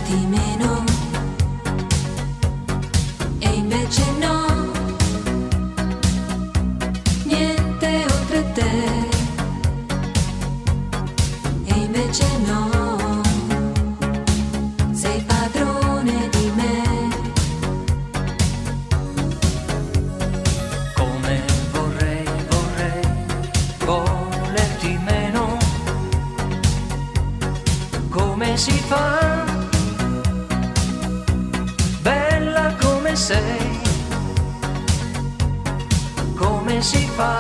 amati meno, e invece no, niente oltre te, e invece no, sei padrone di me. Come vorrei volerti meno, come si fa, bella come sei, come si fa,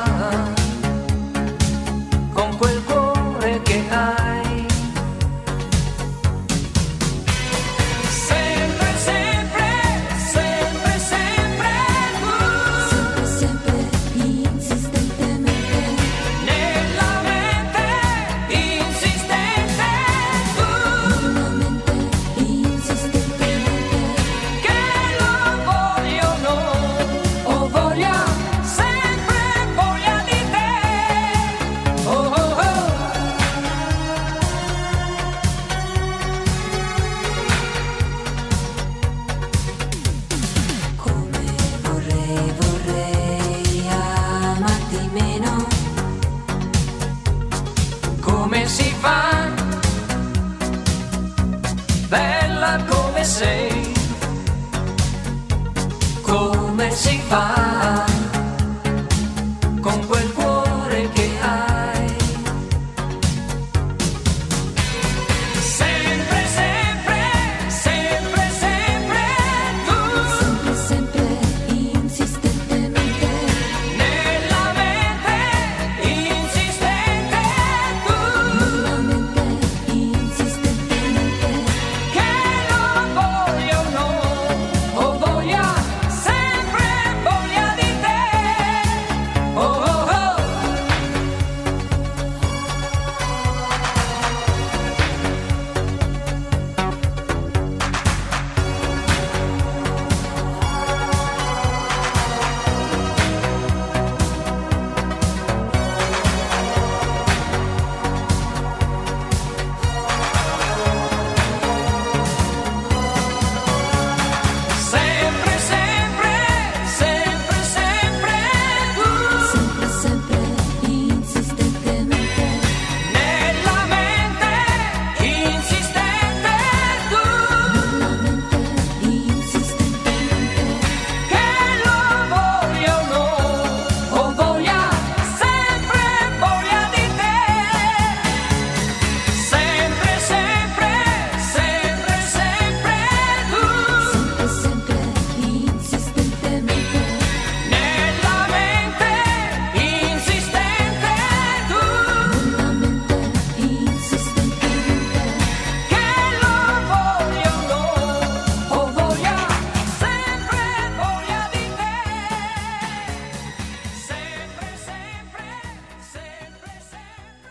con quel cuore che hai. Sempre, sempre, sempre, sempre tu, Sempre, sempre, insistentemente, nella mente insistente tu, nuovamente, insistentemente, che lo voglio o no, ho voglia, sempre voglia di te. Oh oh oh. come vorrei amarti meno, Come si fa, bella come sei, come si fa, con quel cuore che hai. Sempre, sempre, sempre, sempre tu, sempre, sempre, insistentemente, nella mente insistente tu, nuovamente, insistentemente, che lo voglio o no, ho voglia, sempre voglia di te. Oh oh oh. Sempre, sempre, sempre, sempre tu, sempre, sempre, insistentemente, nella mente insistente tu, nuovamente, insistentemente, che lo voglio o no, ho voglia, sempre voglia di te. Sempre, sempre, sempre, sempre tu, sempre, sempre, insistentemente, nella mente insistente tu, nuovamente, insistentemente, che lo voglio o no, ho voglia, sempre voglia di te. Sempre, sempre, sempre, sempre.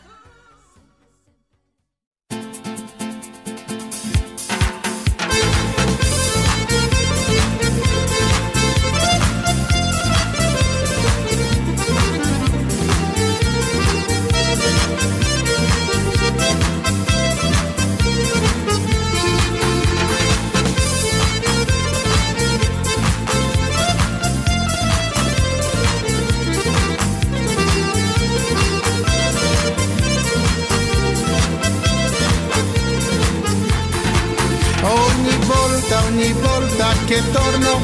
Ogni volta che torno,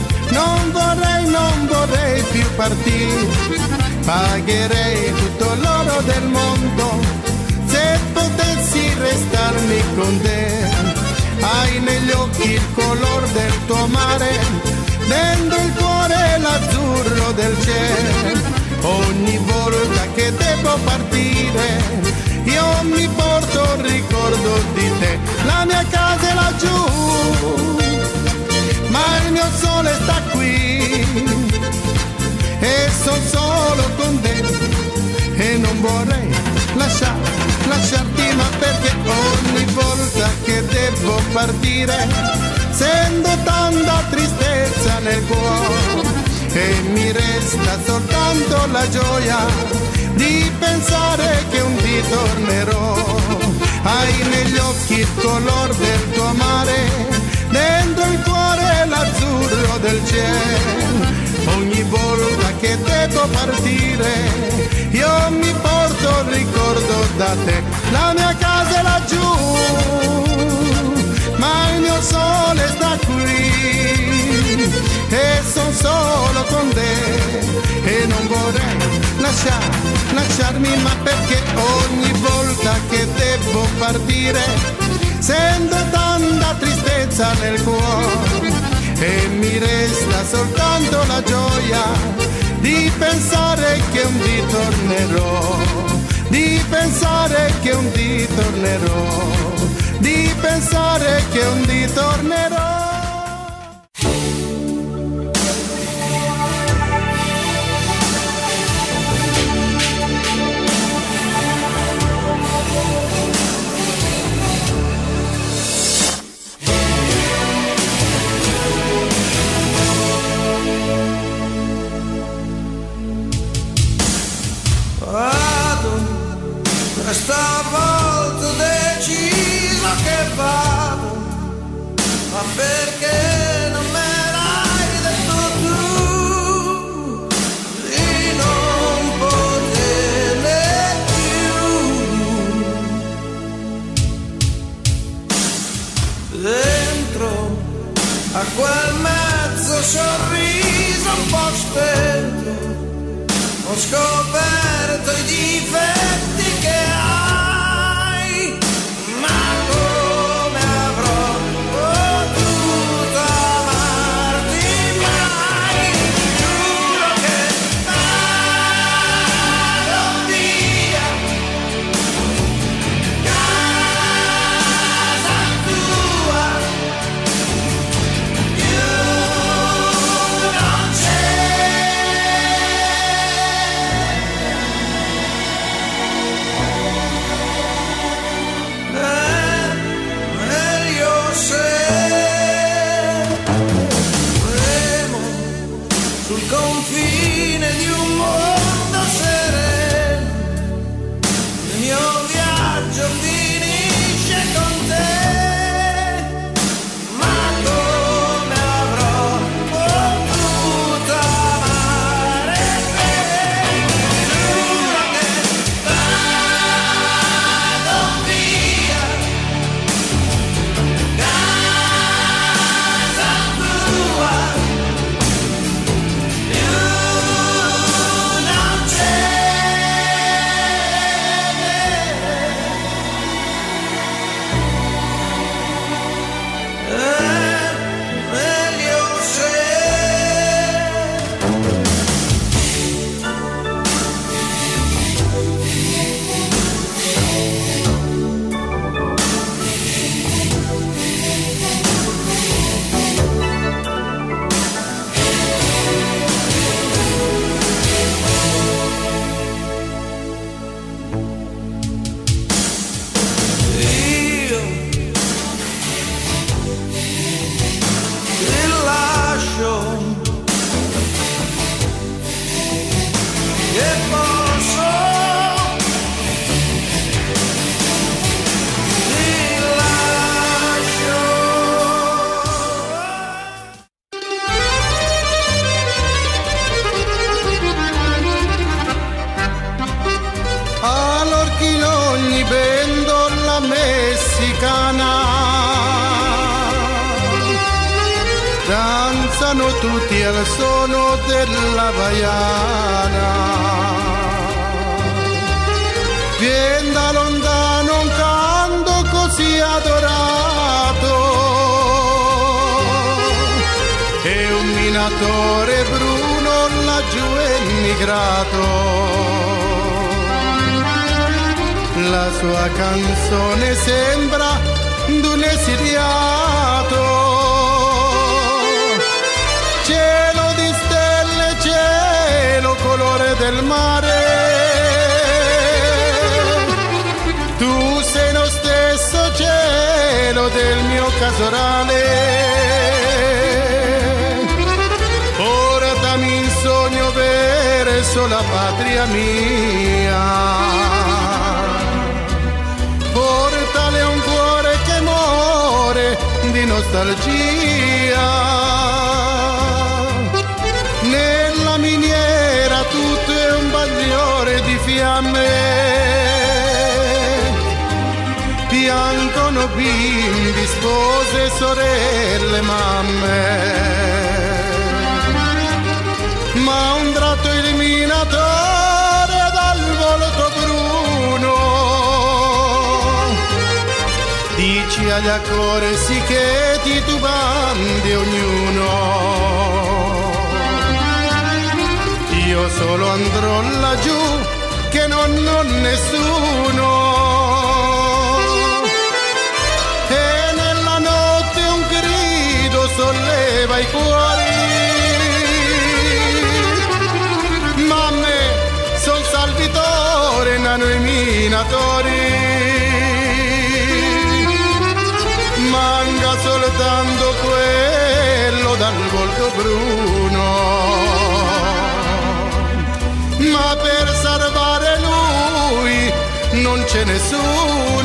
non vorrei più partire. Pagherei tutto l'oro del mondo se potessi restarmi con te. Hai negli occhi il color del tuo mare, dentro il cuore l'azzurro del cielo. Ogni volta che devo partire, io mi porto un ricordo di te. La mia casa è laggiù, ma il mio sole sta qui, e sono solo con te, e non vorrei lasciarti, ma perché ogni volta che devo partire sento tanta tristezza nel cuore, e mi resta soltanto la gioia di pensare che un dì tornerò. hai negli occhi il color del tuo mare, dentro il cuore l'azzurro del cielo. Ogni volta che devo partire, io mi porto il ricordo da te. La mia casa è laggiù, ma il mio sole sta qui, e son solo con te, e non vorrei lasciarmi, ma perché ogni volta che devo partire sento tanta tristezza nel cuore, e mi resta soltanto la gioia di pensare che un dì tornerò, di pensare che un dì tornerò, di pensare che un dì tornerò. Stavolta ho deciso che vado, ma perché non me l'hai detto tu, di non poterne più. Dentro a quel mezzo sorriso un po' spento ho scoperto i difetti che hai, ma come avrò potuto amarti mai? Giuro che vado via, casa tua, più non c'è. Sul confine di un mondo sereno, il mio viaggio finisce con te, ma come avrò potuto amare te? Giuro che vado via, casa tua. All'orchilogni vendola messicana, danzano tutti al suono della vaiana. Vien da lontano un canto così adorato, e un minatore bruno laggiù è immigrato. La sua canzone sembra d'un esiliato, cielo di stelle, cielo colore del mare. Tu sei lo stesso cielo del mio casorale. Portami in sogno verso la patria mia. Portami nostalgia. Nella miniera tutto è un bagliore di fiamme, piangono bimbi, spose, sorelle, mamme. Ma un tratto illuminatore dal volto bruno dici agli accorsi che titubandi ognuno. Io solo andrò laggiù che non ho nessuno, e nella notte un grido solleva i cuori. Mamme son salvitore, nano i minatori, manca soltanto quello dal volto bruno. Ma per salvare lui non c'è nessuno.